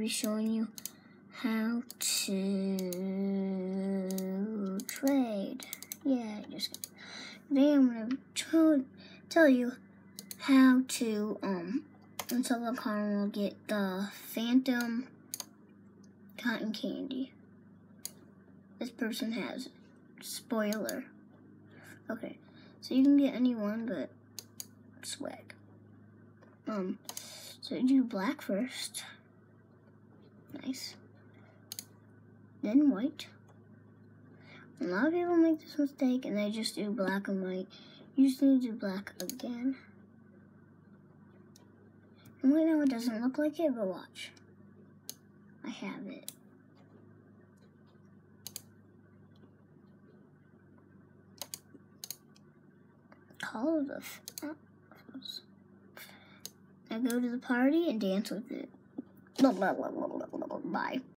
be showing you how to trade. Yeah, just today I'm gonna tell you how to in Silicon Carnival get the Phantom Cotton Candy. This person has it. Spoiler. Okay, so you can get any one, but swag. So you do black first. Nice. Then white. A lot of people make this mistake and they just do black and white. You just need to do black again. And right now it doesn't look like it, but watch. I have it. Call the I go to the party and dance with it. Bye.